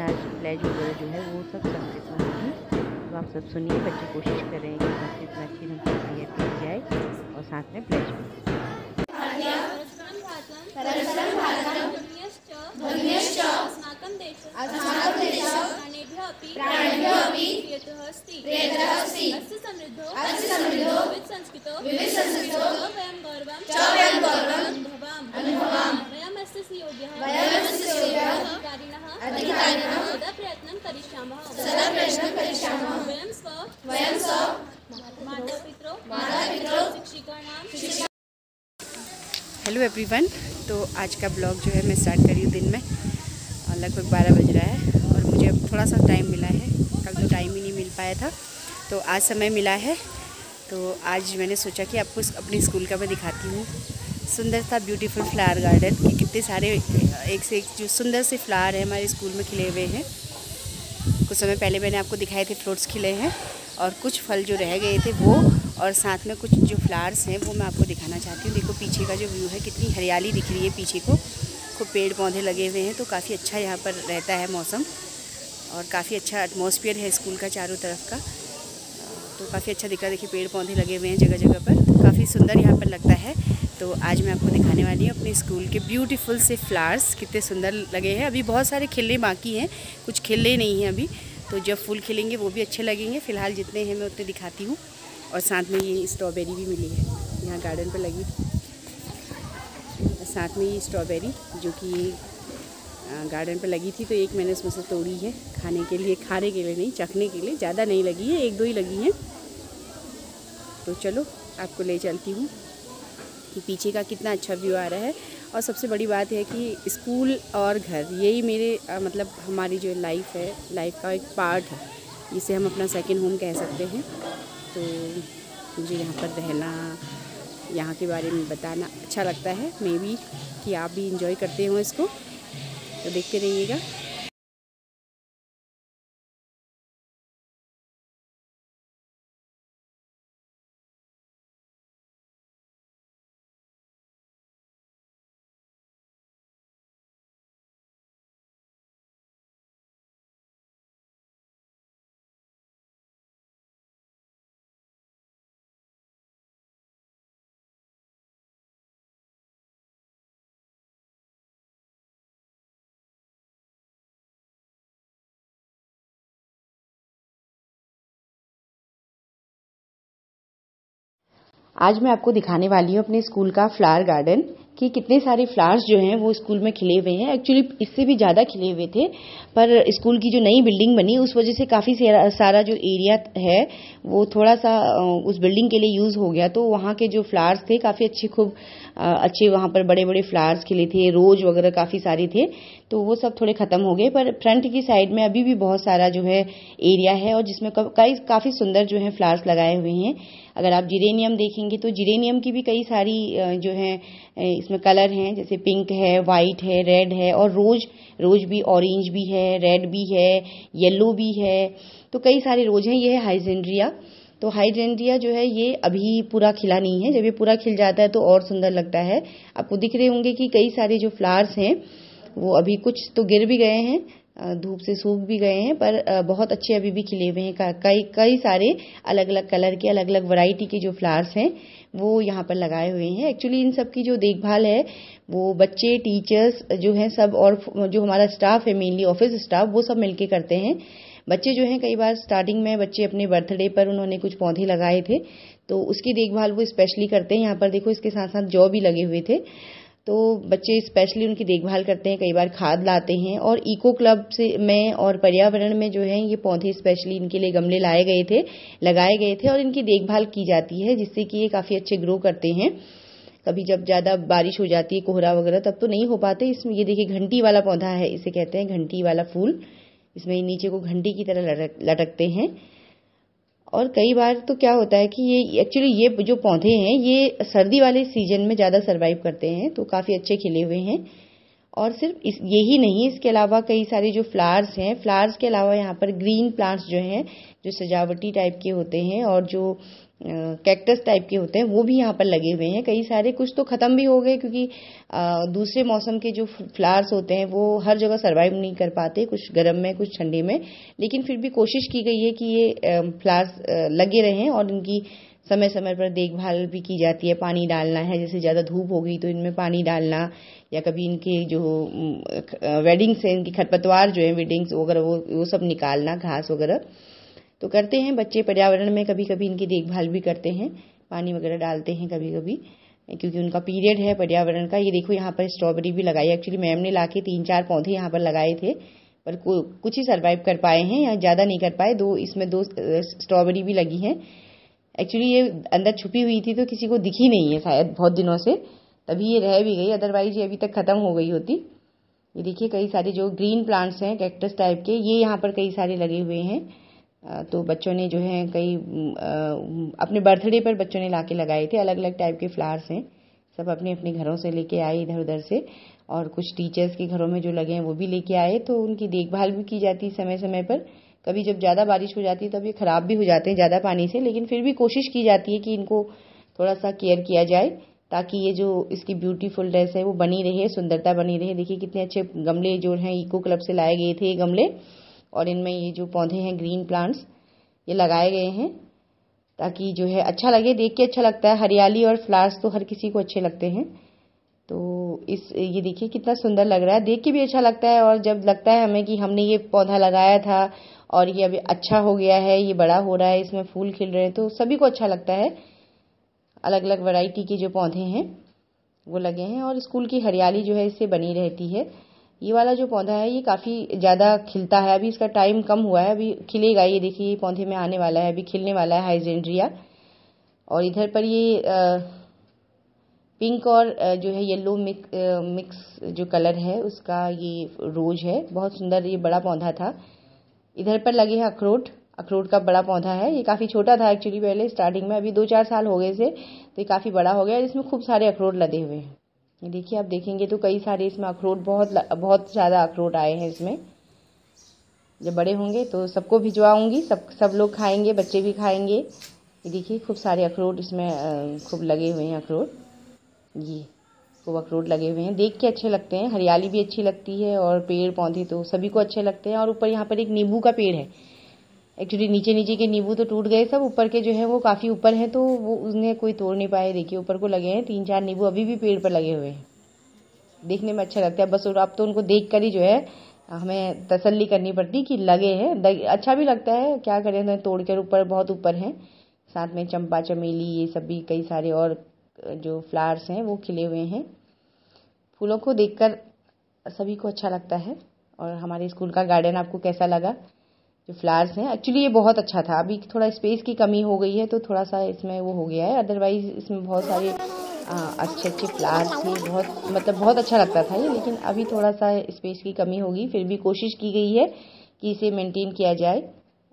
आज प्लेज वगैरह जो है वो सब संस्कृत में होगी। तो आप सब सुनिए, बच्चे कोशिश कर रहे हैं कि संस्कृत में अच्छी ढंग से क्लियर की जाए और साथ में प्लेज भी। हेलो एवरीवन, तो आज का ब्लॉग जो है मैं स्टार्ट करी हूँ दिन में और लगभग 12 बज रहा है और मुझे अब थोड़ा सा टाइम मिला है। कल तो टाइम ही नहीं मिल पाया था, तो आज समय मिला है। तो आज मैंने सोचा कि आपको अपनी स्कूल का मैं दिखाती हूँ। सुंदर सा ब्यूटीफुल फ्लावर गार्डन कि कितने सारे एक से एक जो सुंदर से फ्लावर हैं हमारे स्कूल में खिले हुए हैं। कुछ समय पहले मैंने आपको दिखाए थे फ्रूट्स खिले हैं और कुछ फल जो रह गए थे वो, और साथ में कुछ जो फ्लावर्स हैं वो मैं आपको दिखाना चाहती हूँ। देखो पीछे का जो व्यू है, कितनी हरियाली दिख रही है पीछे को, खूब पेड़ पौधे लगे हुए हैं। तो काफ़ी अच्छा यहाँ पर रहता है मौसम और काफ़ी अच्छा एटमॉस्फेयर है स्कूल का चारों तरफ का। तो काफ़ी अच्छा दिख रहा है। देखिए पेड़ पौधे लगे हुए हैं जगह जगह पर, तो काफ़ी सुंदर यहाँ पर लगता है। तो आज मैं आपको दिखाने वाली हूँ अपने स्कूल के ब्यूटीफुल से फ्लावर्स, कितने सुंदर लगे हैं। अभी बहुत सारे खिलने बाकी हैं, कुछ खिले नहीं हैं अभी, तो जब फूल खिलेंगे वो भी अच्छे लगेंगे। फ़िलहाल जितने हैं मैं उतने दिखाती हूँ। और साथ में ये स्ट्रॉबेरी भी मिली है यहाँ गार्डन पर लगी, साथ में ये स्ट्रॉबेरी जो कि गार्डन पर लगी थी, तो एक मैंने उसमें से तोड़ी है खाने के लिए नहीं, चखने के लिए। ज़्यादा नहीं लगी है, एक दो ही लगी हैं। तो चलो आपको ले चलती हूँ कि पीछे का कितना अच्छा व्यू आ रहा है। और सबसे बड़ी बात है कि स्कूल और घर यही मेरे मतलब हमारी जो लाइफ है, लाइफ का एक पार्ट है, जिसे हम अपना सेकंड होम कह सकते हैं। तो मुझे यहाँ पर रहना, यहाँ के बारे में बताना अच्छा लगता है। मे बी कि आप भी इंजॉय करते हो इसको, तो देखते रहिएगा। आज मैं आपको दिखाने वाली हूँ अपने स्कूल का फ्लावर गार्डन कि कितने सारे फ्लावर्स जो हैं वो स्कूल में खिले हुए हैं। एक्चुअली इससे भी ज़्यादा खिले हुए थे, पर स्कूल की जो नई बिल्डिंग बनी उस वजह से काफ़ी सारा जो एरिया है वो थोड़ा सा उस बिल्डिंग के लिए यूज़ हो गया। तो वहाँ के जो फ्लावर्स थे काफ़ी अच्छे, खूब अच्छे वहाँ पर बड़े बड़े फ्लावर्स खिले थे, रोज वगैरह काफ़ी सारे थे। तो वो सब थोड़े ख़त्म हो गए, पर फ्रंट की साइड में अभी भी बहुत सारा जो है एरिया है और जिसमें काफ़ी सुंदर जो है फ्लावर्स लगाए हुए हैं। अगर आप जिरेनियम देखेंगे तो जिरेनियम की भी कई सारी जो है इसमें कलर हैं, जैसे पिंक है, वाइट है, रेड है, और रोज भी ऑरेंज भी है, रेड भी है, येलो भी है। तो कई सारे रोज हैं। ये है हाइजेंड्रिया। तो हाइजेंड्रिया जो है ये अभी पूरा खिला नहीं है, जब ये पूरा खिल जाता है तो और सुंदर लगता है। आपको दिख रहे होंगे कि कई सारे जो फ्लावर्स हैं वो अभी कुछ तो गिर भी गए हैं, धूप से सूख भी गए हैं, पर बहुत अच्छे अभी भी खिले हुए हैं। कई सारे अलग अलग कलर के, अलग अलग वैरायटी के जो फ्लावर्स हैं वो यहाँ पर लगाए हुए हैं। एक्चुअली इन सब की जो देखभाल है वो बच्चे, टीचर्स जो हैं सब, और जो हमारा स्टाफ है, मेनली ऑफिस स्टाफ, वो सब मिलके करते हैं। बच्चे जो हैं, कई बार स्टार्टिंग में बच्चे अपने बर्थडे पर उन्होंने कुछ पौधे लगाए थे, तो उसकी देखभाल वो स्पेशली करते हैं। यहाँ पर देखो इसके साथ साथ जौ भी लगे हुए थे, तो बच्चे स्पेशली उनकी देखभाल करते हैं। कई बार खाद लाते हैं, और इको क्लब से में और पर्यावरण में जो है ये पौधे स्पेशली इनके लिए गमले लगाए गए थे और इनकी देखभाल की जाती है, जिससे कि ये काफ़ी अच्छे ग्रो करते हैं। कभी जब ज़्यादा बारिश हो जाती है, कोहरा वगैरह, तब तो नहीं हो पाते। इसमें ये देखिए घंटी वाला पौधा है, इसे कहते हैं घंटी वाला फूल। इसमें नीचे को घंटी की तरह लटकते हैं। और कई बार तो क्या होता है कि ये एक्चुअली ये जो पौधे हैं ये सर्दी वाले सीजन में ज़्यादा सर्वाइव करते हैं, तो काफ़ी अच्छे खिले हुए हैं। और सिर्फ यही नहीं, इसके अलावा कई सारे जो फ्लावर्स हैं, फ्लावर्स के अलावा यहाँ पर ग्रीन प्लांट्स जो हैं, जो सजावटी टाइप के होते हैं और जो कैक्टस टाइप के होते हैं वो भी यहाँ पर लगे हुए हैं कई सारे। कुछ तो ख़त्म भी हो गए क्योंकि दूसरे मौसम के जो फ्लावर्स होते हैं वो हर जगह सर्वाइव नहीं कर पाते, कुछ गर्म में कुछ ठंडी में। लेकिन फिर भी कोशिश की गई है कि ये फ्लावर्स लगे रहें और इनकी समय समय पर देखभाल भी की जाती है। पानी डालना है, जैसे ज़्यादा धूप हो गई तो इनमें पानी डालना, या कभी इनके जो वेडिंग्स हैं, इनकी खरपतवार जो है वेडिंग्स वगैरह वो सब निकालना, घास वगैरह तो करते हैं बच्चे। पर्यावरण में कभी कभी इनकी देखभाल भी करते हैं, पानी वगैरह डालते हैं कभी कभी, क्योंकि उनका पीरियड है पर्यावरण का। ये देखो यहाँ पर स्ट्रॉबेरी भी लगाई। एक्चुअली मैम ने लाके 3-4 पौधे यहाँ पर लगाए थे, पर कुछ ही सर्वाइव कर पाए हैं या ज़्यादा नहीं कर पाए। इसमें दो स्ट्रॉबेरी भी लगी हैं। एक्चुअली ये अंदर छुपी हुई थी तो किसी को दिखी नहीं है शायद बहुत दिनों से, तभी ये रह भी गई, अदरवाइज ये अभी तक ख़त्म हो गई होती। ये देखिए कई सारे जो ग्रीन प्लांट्स हैं कैक्टस टाइप के, ये यहाँ पर कई सारे लगे हुए हैं। तो बच्चों ने जो है कई अपने बर्थडे पर बच्चों ने लाके लगाए थे। अलग अलग टाइप के फ्लावर्स हैं, सब अपने अपने घरों से लेके आए इधर उधर से, और कुछ टीचर्स के घरों में जो लगे हैं वो भी लेके आए। तो उनकी देखभाल भी की जाती है समय समय पर। कभी जब ज़्यादा बारिश हो जाती है तब ये ख़राब भी हो जाते हैं ज़्यादा पानी से, लेकिन फिर भी कोशिश की जाती है कि इनको थोड़ा सा केयर किया जाए ताकि ये जो इसकी ब्यूटीफुलनेस है वो बनी रहे, सुंदरता बनी रहे। देखिए कितने अच्छे गमले जो हैं इको क्लब से लाए गए थे ये गमले, और इनमें ये जो पौधे हैं ग्रीन प्लांट्स ये लगाए गए हैं ताकि जो है अच्छा लगे, देख के अच्छा लगता है। हरियाली और फ्लावर्स तो हर किसी को अच्छे लगते हैं। तो ये देखिए कितना सुंदर लग रहा है, देख के भी अच्छा लगता है। और जब लगता है हमें कि हमने ये पौधा लगाया था और ये अभी अच्छा हो गया है, ये बड़ा हो रहा है, इसमें फूल खिल रहे हैं, तो सभी को अच्छा लगता है। अलग अलग वैरायटी के जो पौधे हैं वो लगे हैं और स्कूल की हरियाली जो है इससे बनी रहती है। ये वाला जो पौधा है ये काफ़ी ज़्यादा खिलता है, अभी इसका टाइम कम हुआ है, अभी खिलेगा। ये देखिए ये पौधे में आने वाला है, अभी खिलने वाला है हाइजेंड्रिया। और इधर पर ये पिंक और जो है येलो मिक्स जो कलर है उसका ये रोज है, बहुत सुंदर ये बड़ा पौधा था। इधर पर लगे हैं अखरोट का बड़ा पौधा है। ये काफ़ी छोटा था एक्चुअली पहले स्टार्टिंग में, अभी 2-4 साल हो गए से तो ये काफ़ी बड़ा हो गया। इसमें खूब सारे अखरोट लदे हुए हैं। ये देखिए आप देखेंगे तो कई सारे इसमें अखरोट, बहुत ज़्यादा अखरोट आए हैं इसमें। जब बड़े होंगे तो सबको भिजवाऊंगी, सब लोग खाएंगे, बच्चे भी खाएंगे। ये देखिए खूब सारे अखरोट इसमें खूब लगे हुए हैं अखरोट, ये खूब अखरोट लगे हुए हैं, देख के अच्छे लगते हैं। हरियाली भी अच्छी लगती है और पेड़ पौधे तो सभी को अच्छे लगते हैं। और ऊपर यहाँ पर एक नींबू का पेड़ है। एक्चुअली नीचे के नींबू तो टूट गए सब, ऊपर के जो है वो काफ़ी ऊपर हैं तो वो उन्हें कोई तोड़ नहीं पाए। देखिए ऊपर को लगे हैं 3-4 नींबू अभी भी पेड़ पर लगे हुए हैं, देखने में अच्छा लगता है। बस अब तो उनको देख कर ही जो है हमें तसल्ली करनी पड़ती कि लगे हैं, अच्छा भी लगता है। क्या करें, उन्हें तोड़ कर ऊपर बहुत ऊपर हैं। साथ में चंपा चमेली ये सब भी कई सारे और जो फ्लावर्स हैं वो खिले हुए हैं। फूलों को देखकर सभी को अच्छा लगता है। और हमारे स्कूल का गार्डन आपको कैसा लगा? जो फ्लावर्स हैं एक्चुअली ये बहुत अच्छा था, अभी थोड़ा स्पेस की कमी हो गई है तो थोड़ा सा इसमें वो हो गया है, अदरवाइज इसमें बहुत सारे अच्छे फ्लावर्स थे, बहुत अच्छा लगता था ये। लेकिन अभी थोड़ा सा स्पेस की कमी होगी, फिर भी कोशिश की गई है कि इसे मेंटेन किया जाए।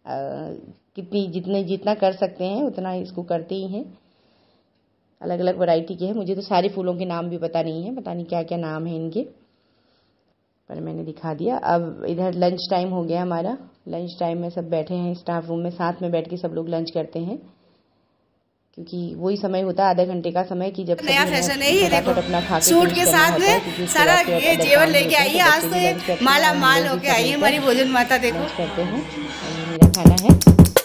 जितना कर सकते हैं उतना इसको करते ही हैं। अलग अलग वैरायटी के हैं, मुझे तो सारे फूलों के नाम भी पता नहीं क्या क्या नाम है इनके, पर मैंने दिखा दिया। अब इधर लंच टाइम हो गया हमारा, लंच टाइम में सब बैठे हैं स्टाफ रूम में, साथ में बैठ के सब लोग लंच करते हैं, क्योंकि वही समय होता है आधे घंटे का समय कि जब नया फैशन है ये देखो, अपना खा सूट के साथ में सारा ये जेवर लेके आई है। आज तो ये माला माल होके आई है हमारी भोजन माता। देखो करते हैं, मेरा खाना है।